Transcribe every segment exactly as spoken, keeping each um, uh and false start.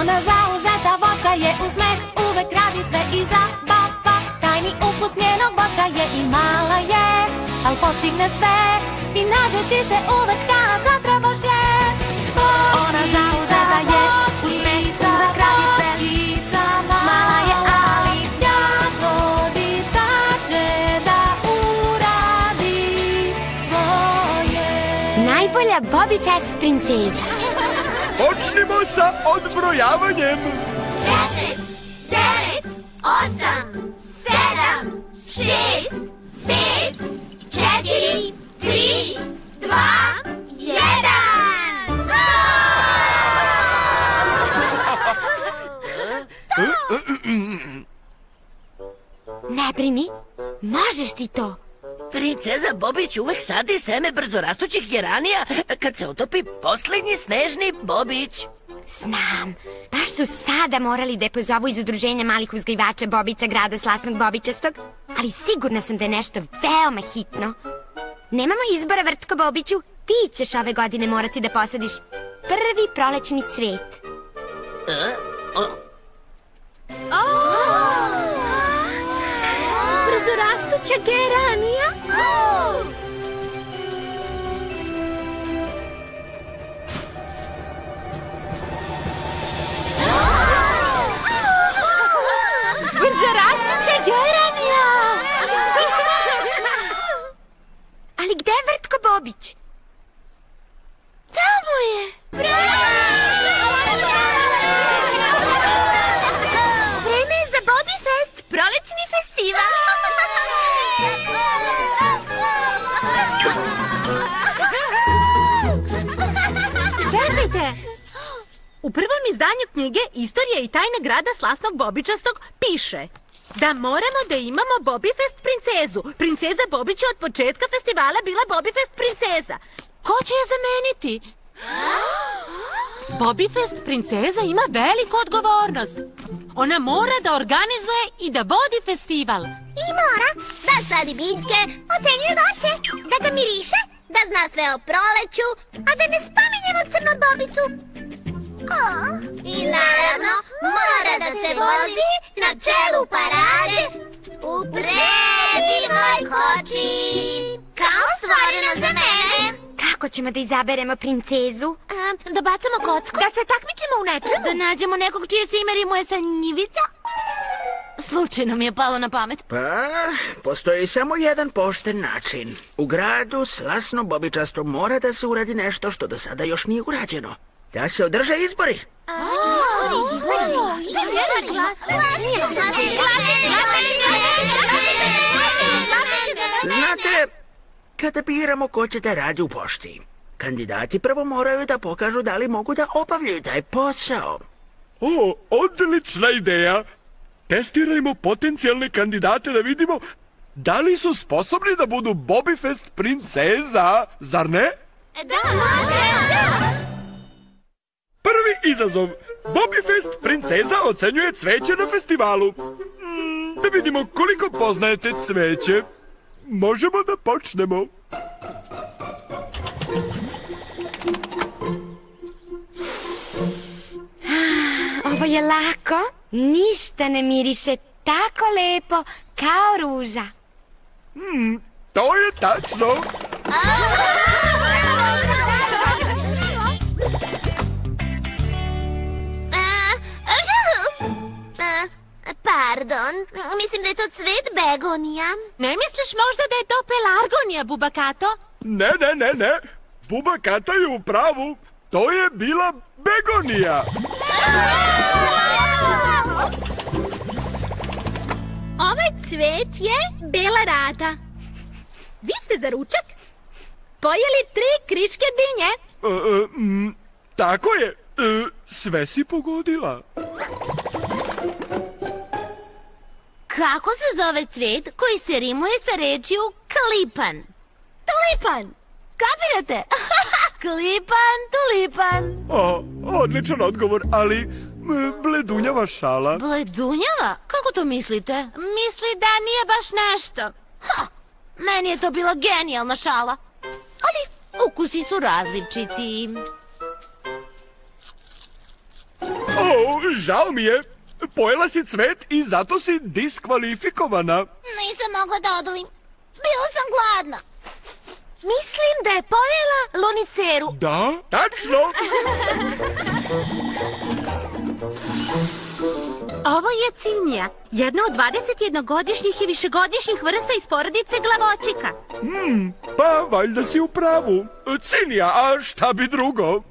Ona zauzeta votka je uz smeh, uvek radi sve i zabava. Tajni ukus njenog voća je i mala je, al postigne sve i nađe ti se uvek kad zatreboš je. Ona zauzeta je uz smeh, uvek radi sve, mala je ali jagodica će da uradi svoje. Najbolja Bobby Fest princeza. Počnimo sa odbrojavanjem. Deset, devet, osam, sedam, šest, pet, četiri, tri, dva, jedan. Ne brini, možeš ti to. Princeza Bobić uvek sadi seme brzorastućih geranija kad se otopi poslednji snežni bobić. Znam, baš su sada morali da je pozovu iz udruženja malih uzgajivača bobica grada Slasnog Bobičastog, ali sigurna sam da je nešto veoma hitno. Nemamo izbora, Vrtko Bobiću, ti ćeš ove godine morati da posadiš prvi prolećni cvet. E? O? Brzorastuća geranija? Brzorastuća geranija! Ali gde je Vrtko Bobić? Tamo je! Vreme je za Bobby Fest, prolećni festival! Čekajte! U prvom izdanju knjige Istorija i tajna grada Slasnog Bobičastog piše da moramo da imamo Bobby Fest princezu. Princeza Bobić je od početka festivala bila Bobby Fest princeza. Ko će je zameniti? Bobby Fest princeza ima veliku odgovornost. Ona mora da organizuje i da vodi festival. I mora da sadi biljke, ocenjuje voće, da ga miriše, da zna sve o proleću, a da ne spominjemo crnu bobicu. I naravno, mora da se vozi na čelu parade u predivnoj koči, kao stvoreno za mene. Kako ćemo da izaberemo princezu? Da bacamo kocku? Da se takmičimo u nečemu? Da nađemo nekog čije se ime rimuje sa njivica? Slučajno mi je palo na pamet. Pa, postoji samo jedan pošten način. U gradu Slasno Bobičasto mora da se uradi nešto što do sada još nije urađeno. Da se održe izbori. Znate, kada biramo ko će da radi u pošti, kandidati prvo moraju da pokažu da li mogu da obavljaju taj posao. O, odlična ideja. Testirajmo potencijalne kandidate da vidimo da li su sposobni da budu Bobby Fest princeza, zar ne? Da, može! Prvi izazov. Bobby Fest princeza ocenjuje cveće na festivalu. Mm, da vidimo koliko poznajete cveće. Možemo da počnemo. Ovo je lako. Ništa ne miriše tako lepo kao ruža. Hmm, to je tačno. Pardon, mislim da je to cvet begonija. Ne misliš možda da je to pelargonija, Bubakato? Ne, ne, ne, ne. Bubakata je u pravu. To je bila begonija. Ovaj cvet je bela rada. Vi ste za ručak pojeli tri kriške dinje. E, e, m, tako je. E, sve si pogodila. Kako se zove cvet koji se rimuje sa rečju klipan? Tulipan! Kapirate? Klipan, tulipan. O, odličan odgovor, ali m, bledunjava šala. Bledunjava? Kako to mislite? Misli da nije baš nešto. Ha! Meni je to bila genijalna šala. Ali ukusi su različiti. O, Žao mi je. Pojela si cvet i zato si diskvalifikovana. Nisam mogla da odolim. Bila sam gladna. Mislim da je pojela luniceru. Da, tačno. Ovo je cinija, jedna od dvadesetjednogodišnjih i višegodišnjih vrsta iz porodice glavočika. Hmm, pa valjda si u pravu. Cinija, a šta bi drugo?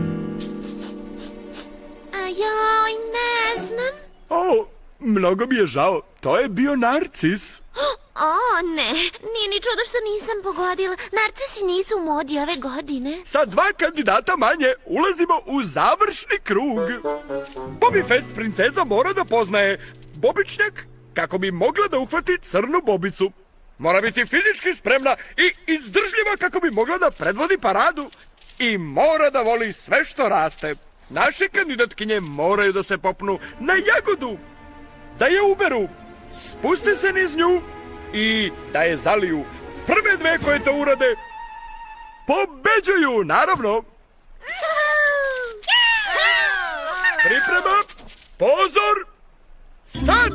A joj, ne znam. O, mnogo mi je žao. To je bio narcis. O, ne, nije ni čudo što nisam pogodila. Narcisi nisu u modi ove godine. Sa dva kandidata manje ulazimo u završni krug. Bobby Fest princeza mora da poznaje bobičnjak kako bi mogla da uhvati crnu bobicu. Mora biti fizički spremna i izdržljiva kako bi mogla da predvodi paradu. I mora da voli sve što raste. Naše kandidatkinje moraju da se popnu na jagodu, da je uberu, spusti se niz nju i da je zaliju. Prve dve koje to urade pobeđuju, naravno. Priprema, pozor, sad!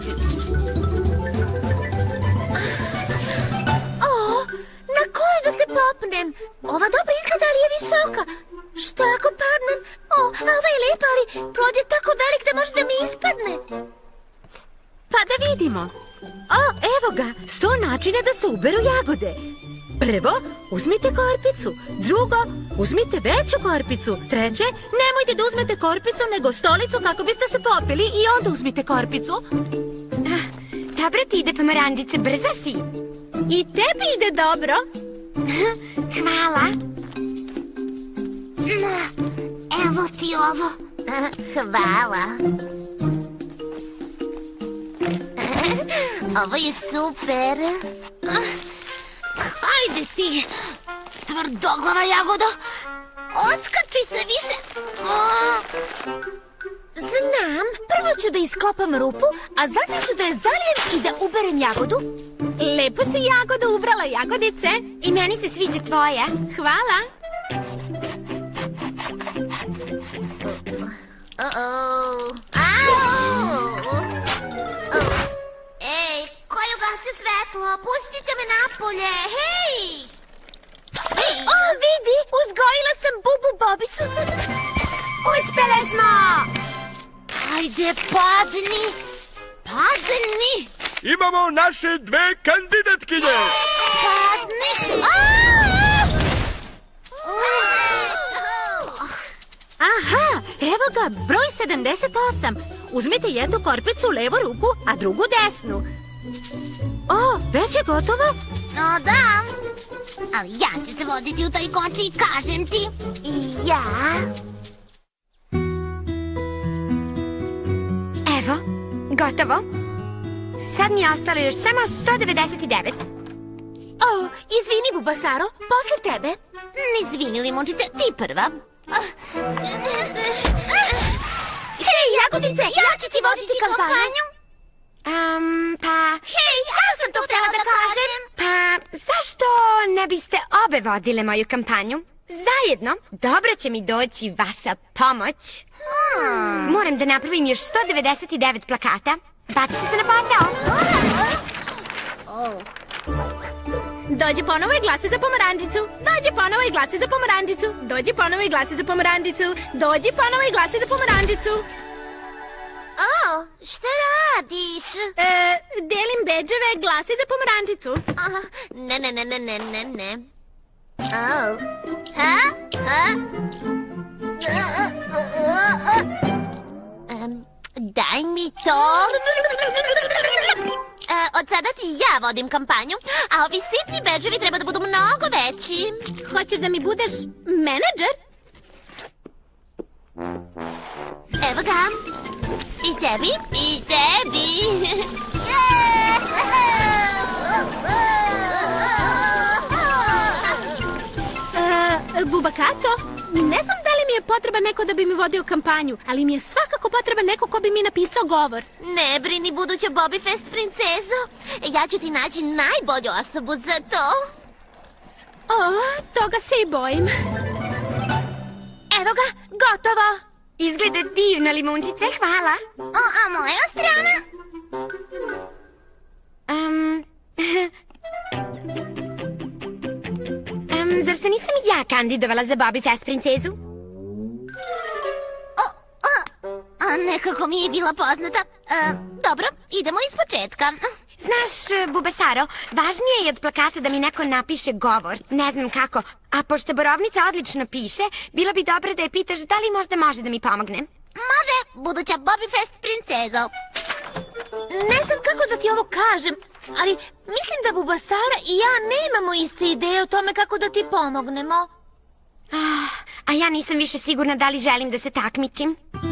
O, na koju da se popnem? Ova dobro izgleda, ali je visoka. Šta ako padnem? O, a ova je lepa, ali plod je tako velik da može da mi ispadne. Pa da vidimo. O, evo ga, sto načina da se uberu jagode. Prvo, uzmite korpicu. Drugo, uzmite veću korpicu. Treće, nemojte da uzmete korpicu, nego stolicu kako biste se popili i onda uzmite korpicu. Ah, dobro ti ide, Pomoranđice, brza si. I tebi ide dobro. Hvala. Evo ti ovo. Hvala. Ovo je super. Ajde ti, tvrdoglava jagodo. Otkači se više. Znam, prvo ću da iskopam rupu, a zatim ću da je zalijem i da uberem jagodu. Lepo si jagoda ubrala, jagodice. I meni se sviđa tvoja. Hvala. Uh-oh. Au! Ej, ko je ugasio svetlo? Pustite me napolje, hej! O, vidi, uzgojila sam Bubu Bobicu. Uspele smo! Ajde, padni! Padni! Imamo naše dve kandidatkinje. Padni! Aha, evo ga, broj sedamdeset osam. Uzmite jednu korpicu u levu ruku, a drugu desnu. O, već je gotovo? No da, ali ja ću se voditi u toj koči i kažem ti. I ja... Evo, gotovo. Sad mi je ostalo još samo sto devedeset devet. O, izvini, Bubasaro, posle tebe. Izvini, Limunčice, ti prva. Hej, Jagodice, ja ću ti voditi kampanju. Um, pa... Hej, ja sam to htjela da kažem. Pa, zašto ne biste obe vodile moju kampanju? Zajedno, dobro će mi doći vaša pomoć. Hmm. Moram da napravim još sto devedeset devet plakata. Bacite se na posao. Oh. Dođi ponovo i glasi za Pomoranđicu. Dođi ponovo i glasi za Pomoranđicu. Dođi ponovo i glasi za Pomoranđicu. Dođi ponovo i glasi za Pomoranđicu. O, šta radiš? E, delim bedževe, glasi za Pomoranđicu. Aha, ne, ne, ne, ne, ne, ne, ne. Oh. Ha? Ha? Um, daj mi to. E, od sada ti ja vodim kampanju, a ovi sitni bedževi treba da budu mnogo veći. Hoćeš da mi budeš menadžer? Evo ga. I tebi, i tebi. E, Bubakato, ne znam da li mi je potreban neko da bi mi vodio kampanju, ali mi je svakako potreban neko ko bi mi napisao govor. Ne brini, buduća Bobby Fest princezo. Ja ću ti naći najbolju osobu za to. O, toga se i bojim. Evo ga, gotovo. Izgleda divno, limunčice, hvala. O, a moja strana? Um, um, zar se nisam ja kandidovala za Bobby Fest princezu? O, o, a, nekako mi je bila poznata. E, dobro, idemo iz početka. Znaš, Bubasaro, važnije je od plakata da mi neko napiše govor. Ne znam kako. A pošto Borovnica odlično piše, bilo bi dobro da je pitaš da li možda može da mi pomogne. Može, buduća Bobby Fest princezo. Ne znam kako da ti ovo kažem, ali mislim da Bubasara i ja nemamo iste ideje o tome kako da ti pomognemo. Ah, a ja nisam više sigurna da li želim da se takmičim.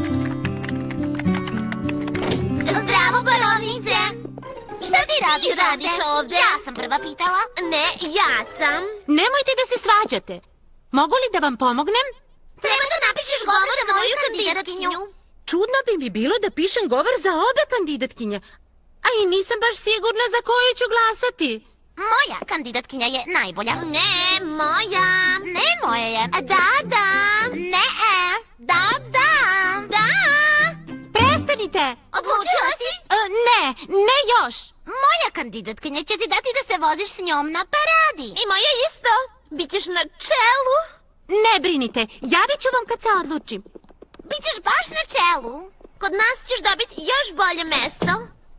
Zdravo, Borovnice! Šta ti radiš, radiš ovdje? Ja sam prva pitala. Ne, ja sam. Nemojte da se svađate. Mogu li da vam pomognem? Treba da napišeš govor za moju kandidatkinju. Čudno bi mi bilo da pišem govor za obe kandidatkinje. A i nisam baš sigurna za koju ću glasati. Moja kandidatkinja je najbolja. Ne, moja. Ne, moja je. Da, da. Ne, e. Da, da. Da. Prestanite. Odlučila si? E, ne, ne još. Moja kandidatkinja će ti dati da se voziš s njom na paradi. I moja isto. Bićeš na čelu. Ne brinite, javit ću vam kad se odlučim. Bićeš baš na čelu. Kod nas ćeš dobiti još bolje mesto.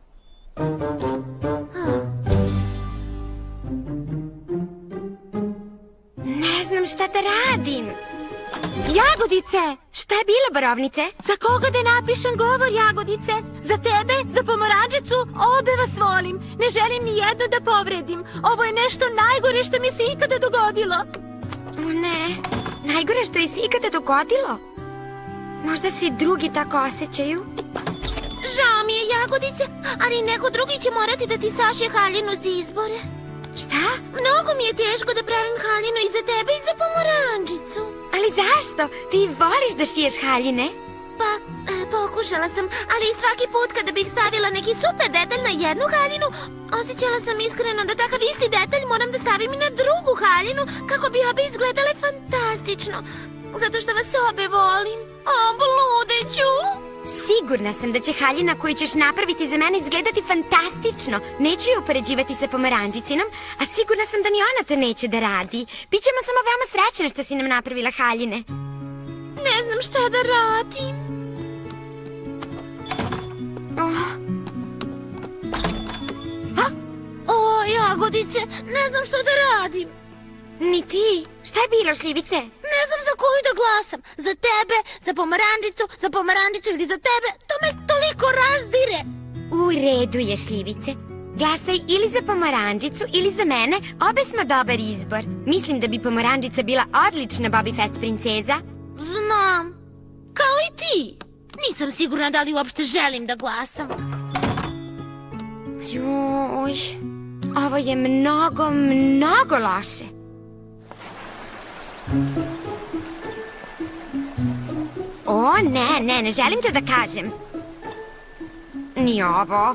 Ne znam šta da radim. Jagodice! Šta je bilo, Borovnice? Za koga da napišem govor, Jagodice? Za tebe? Za Pomoranđicu? Obe vas volim. Ne želim ni jedno da povredim. Ovo je nešto najgore što mi se ikada dogodilo. O ne, najgore što je se ikada dogodilo? Možda se i drugi tako osjećaju? Žao mi je, Jagodice, ali neko drugi će morati da ti sašije haljinu za izbore. Šta? Mnogo mi je teško da pravim haljinu i za tebe i za Pomoranđicu. Ali zašto? Ti voliš da šiješ haljine? Pa, e, pokušala sam, ali svaki put kada bih stavila neki super detalj na jednu haljinu, osjećala sam iskreno da takav isti detalj moram da stavim i na drugu haljinu kako bi obe izgledale fantastično. Zato što vas obe volim. O, bludeću! Sigurna sam da će haljina koju ćeš napraviti za mene izgledati fantastično. Neću je upoređivati sa Pomoranđicinom, a sigurna sam da ni ona to neće da radi. Bićemo samo veoma srećne što si nam napravila haljine. Ne znam šta da radim. Oh. O, Jagodice, ne znam šta da radim. Ni ti. Šta je bilo, Šljivice? Ne znam za koju da glasam. Za tebe, za Pomoranđicu, za Pomoranđicu ili za tebe. To me toliko razdire. U redu je, Šljivice. Glasaj ili za Pomoranđicu ili za mene. Obe smo dobar izbor. Mislim da bi Pomoranđica bila odlična Bobby Fest princeza. Znam. Kao i ti. Nisam sigurna da li uopšte želim da glasam. Joj, ovo je mnogo, mnogo loše. O, ne, ne, ne želim to da kažem. Ni ovo.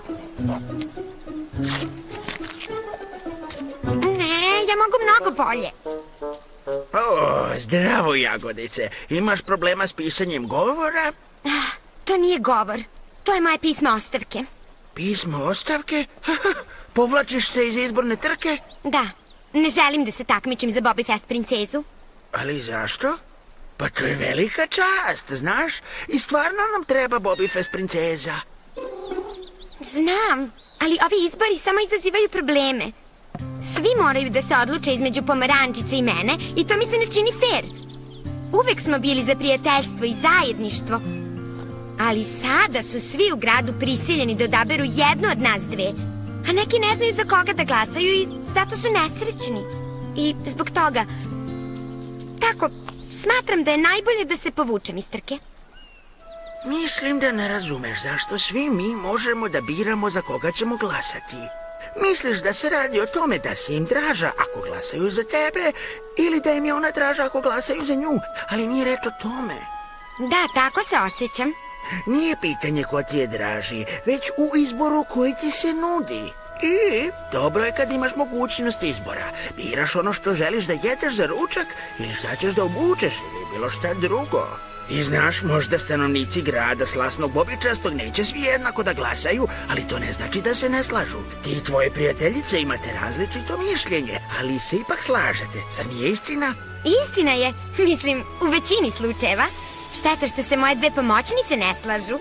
Ne, ja mogu mnogo bolje. O, zdravo, Jagodice. Imaš problema s pisanjem govora? To nije govor. To je moje pismo ostavke. Pismo ostavke? Povlačiš se iz izborne trke? Da, ne želim da se takmičim za Bobby Fest princezu. Ali zašto? Pa to je velika čast, znaš? I stvarno nam treba Bobby Fest princeza. Znam, ali ovi izbori samo izazivaju probleme. Svi moraju da se odluče između Pomoranđice i mene i to mi se ne čini fair. Uvek smo bili za prijateljstvo i zajedništvo. Ali sada su svi u gradu prisiljeni da odaberu jednu od nas dve. A neki ne znaju za koga da glasaju i zato su nesrećni. I zbog toga... Tako, smatram da je najbolje da se povučem iz trke. Mislim da ne razumeš zašto svi mi možemo da biramo za koga ćemo glasati. Misliš da se radi o tome da si im draža ako glasaju za tebe ili da im je ona draža ako glasaju za nju, ali nije reč o tome. Da, tako se osjećam. Nije pitanje ko ti je draži, već u izboru koji ti se nudi. I dobro je kad imaš mogućnost izbora. Biraš ono što želiš da jedeš za ručak ili šta ćeš da obučeš ili bilo šta drugo. I znaš, možda stanovnici grada Slasnog Bobičastog neće svi jednako da glasaju, ali to ne znači da se ne slažu. Ti i tvoje prijateljice imate različito mišljenje, ali se ipak slažete. Zar nije istina? Istina je, mislim, u većini slučajeva. Šteta što se moje dve pomoćnice ne slažu.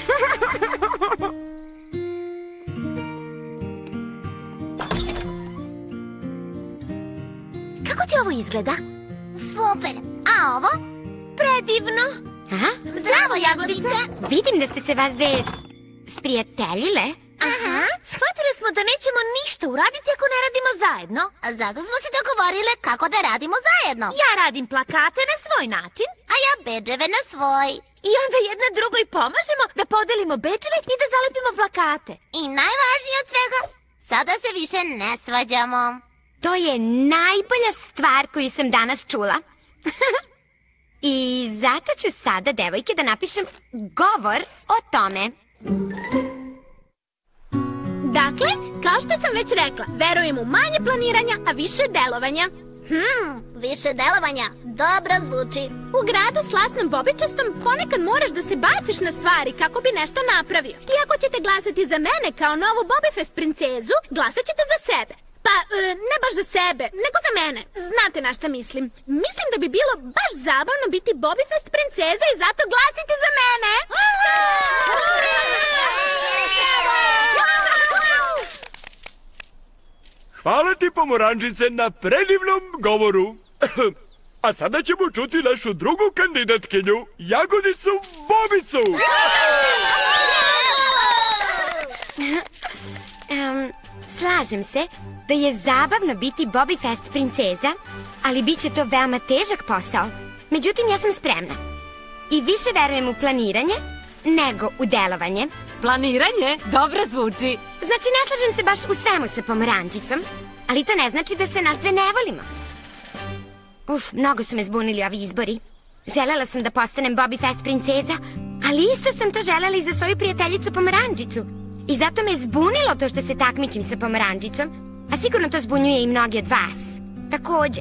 Kako ti ovo izgleda? Super. A ovo? Predivno. Aha. Zdravo, Jagodice. Vidim da ste se vas dve sprijateljile. Aha. Shvatili smo da nećemo ništa uraditi ako ne radimo zajedno. A zato smo se dogovorile kako da radimo zajedno. Ja radim plakate na svoj način, a ja bedževe na svoj. I onda jedna drugoj pomažemo da podelimo bedževe i da zalepimo plakate. I najvažnije od svega, sada se više ne svađamo. To je najbolja stvar koju sam danas čula. I zato ću sada, devojke, da napišem govor o tome. Dakle, kao što sam već rekla, verujem u manje planiranja, a više delovanja. Hmm, više delovanja. Dobro zvuči. U gradu Slasnom Bobičastom ponekad moraš da se baciš na stvari kako bi nešto napravio. I ako ćete glasati za mene kao novu Bobifest princezu, glasat ćete za sebe. Pa, e, ne baš za sebe, nego za mene. Znate na šta mislim. Mislim da bi bilo baš zabavno biti Bobifest princeza i zato glasite za mene. Hvala ti, pomorančice, na predivnom govoru. A sada ćemo čuti našu drugu kandidatkinju, Jagodicu Bobicu. Um, slažem se da je zabavno biti Bobifest princeza, ali bit će to veoma težak posao. Međutim, ja sam spremna. I više verujem u planiranje nego u delovanje. Planiranje dobro zvuči. Znači, ne slažem se baš u svemu sa pomorančicom, ali to ne znači da se nas dve ne volimo. Uf, mnogo su me zbunili ovi izbori. Želela sam da postanem Bobifest princeza, ali isto sam to želela i za svoju prijateljicu pomorančicu. I zato me zbunilo to što se takmičim sa pomorančicom, a sigurno to zbunjuje i mnogi od vas. Takođe.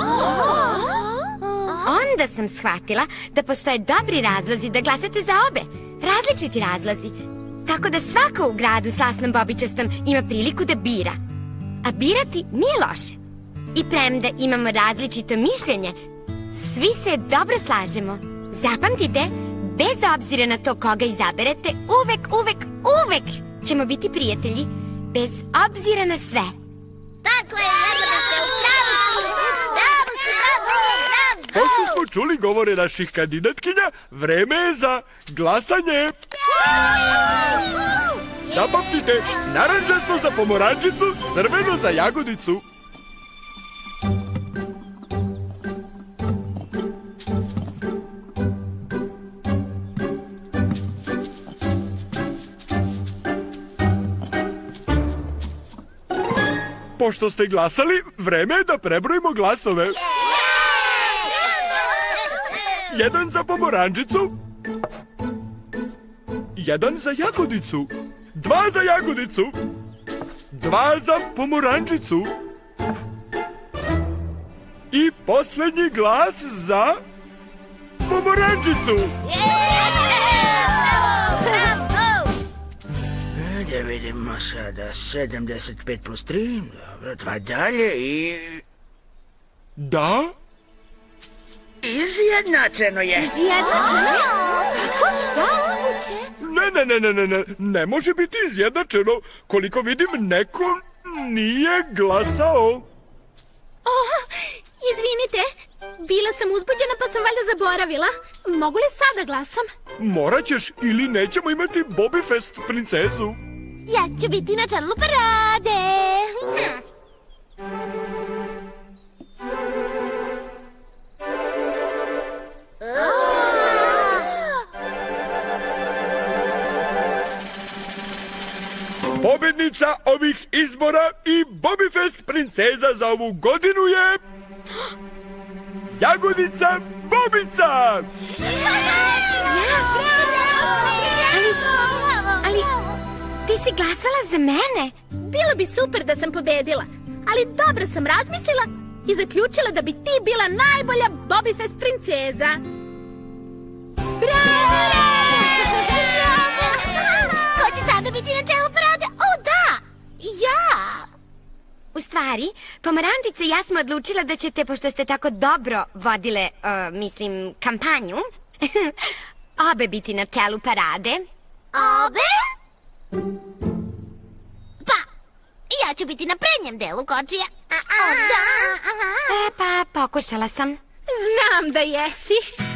Onda sam shvatila da postoje dobri razlozi da glasate za obe. Različiti razlozi. Tako da svako u gradu Slasnom Bobičastom ima priliku da bira. A birati nije loše. I premda imamo različito mišljenje, svi se dobro slažemo. Zapamtite, bez obzira na to koga izaberete, uvek, uvek, uvek ćemo biti prijatelji. Bez obzira na sve. Tako je, Jagodice, u pravu si. Bravo si, bravo, bravo. Pošto smo čuli govore naših kandidatkinja, vreme je za glasanje. Zapamtite, narančasto za pomorančicu, crveno za Jagodicu. Pošto ste glasali, vreme je da prebrojimo glasove. Jedan za pomorančicu. Jedan za Jagodicu. Dva za Jagodicu. Dva za pomorančicu. I posljednji glas za pomorančicu. Da vidimo sada, sedamdeset pet plus tri, dobro, dva dalje i... Da? Izjednačeno je. Izjednačeno je? Šta? Ne, ne, ne, ne, ne, ne, ne može biti izjednačeno. Koliko vidim, neko nije glasao. Oh, izvinite, bila sam uzbuđena pa sam valjda zaboravila. Mogu li sada glasam? Morat ćeš ili nećemo imati Bobifest princezu. Ja ću biti na čelu parade. Pobednica ovih izbora i Bobifest princeza za ovu godinu je... Jagodica Bobica! Ali, ti si glasala za mene? Bilo bi super da sam pobedila, ali dobro sam razmislila i zaključila da bi ti bila najbolja Bobifest princeza. stvari, Pomoranđice i ja smo odlučila da ćete, pošto ste tako dobro vodile, uh, mislim, kampanju, obe biti na čelu parade. Obe? Pa, ja ću biti na prednjem delu kočija. E, pa, pokušala sam. Znam da jesi.